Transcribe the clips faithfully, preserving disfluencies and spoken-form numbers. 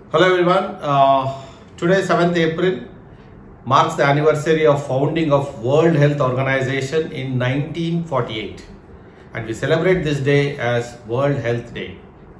Hello everyone. Uh, today seventh April marks the anniversary of founding of World Health Organization in nineteen forty-eight, and we celebrate this day as World Health Day.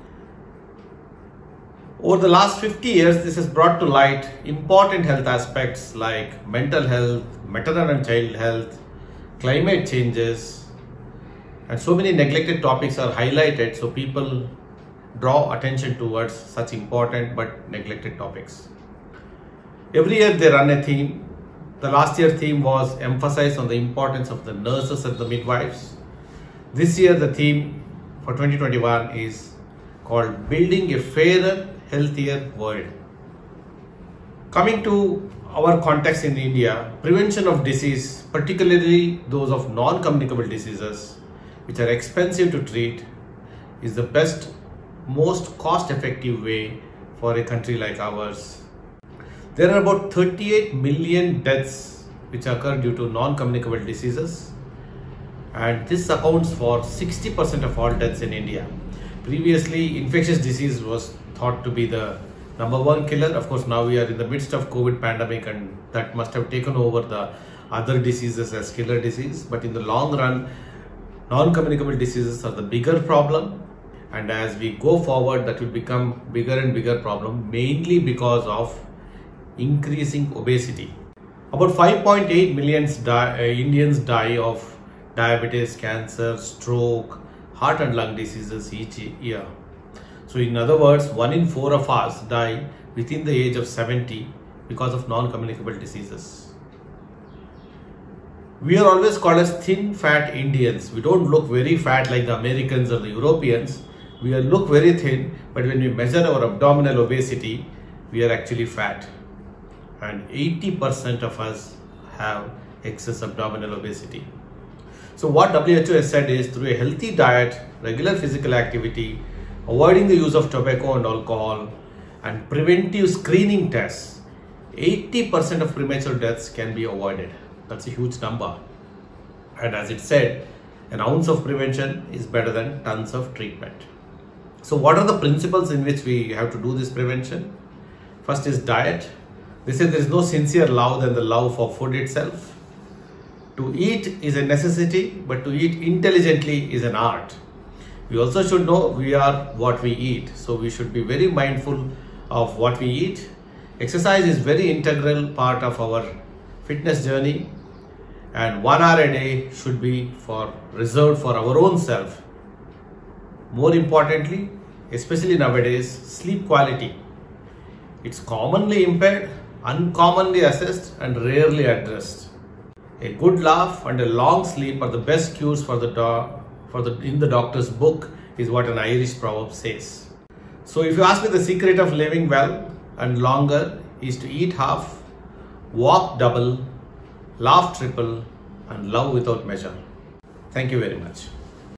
Over the last fifty years, this has brought to light important health aspects like mental health, maternal and child health, climate changes, and so many neglected topics are highlighted so people draw attention towards such important but neglected topics. Every year they run a theme. The last year theme was emphasized on the importance of the nurses and the midwives. This year the theme for twenty twenty-one is called Building a Fairer, Healthier World. Coming to our context in India, prevention of disease, particularly those of non-communicable diseases which are expensive to treat, is the best most cost-effective way for a country like ours. There are about thirty-eight million deaths which occur due to non-communicable diseases, and this accounts for sixty percent of all deaths in India. Previously, infectious disease was thought to be the number one killer. Of course, now we are in the midst of COVID pandemic, and that must have taken over the other diseases as killer disease. But in the long run, non-communicable diseases are the bigger problem. And as we go forward, that will become bigger and bigger problem, mainly because of increasing obesity. About five point eight million die, uh, Indians die of diabetes, cancer, stroke, heart and lung diseases each year. So in other words, one in four of us die within the age of seventy because of non-communicable diseases. We are always called as thin fat Indians. We don't look very fat like the Americans or the Europeans. We look very thin, but when we measure our abdominal obesity, we are actually fat. And eighty percent of us have excess abdominal obesity. So what W H O has said is, through a healthy diet, regular physical activity, avoiding the use of tobacco and alcohol, and preventive screening tests, eighty percent of premature deaths can be avoided. That's a huge number. And as it said, an ounce of prevention is better than tons of treatment. So what are the principles in which we have to do this prevention? First is diet. They say there is no sincere love than the love for food itself. To eat is a necessity, but to eat intelligently is an art. We also should know we are what we eat. So we should be very mindful of what we eat. Exercise is very integral part of our fitness journey, and one hour a day should be for reserved for our own self. More importantly, especially nowadays, sleep quality. It's commonly impaired, uncommonly assessed, and rarely addressed. A good laugh and a long sleep are the best cures for the dog, for the in the doctor's book, is what an Irish proverb says. So if you ask me, the secret of living well and longer is to eat half, walk double, laugh triple, and love without measure. Thank you very much.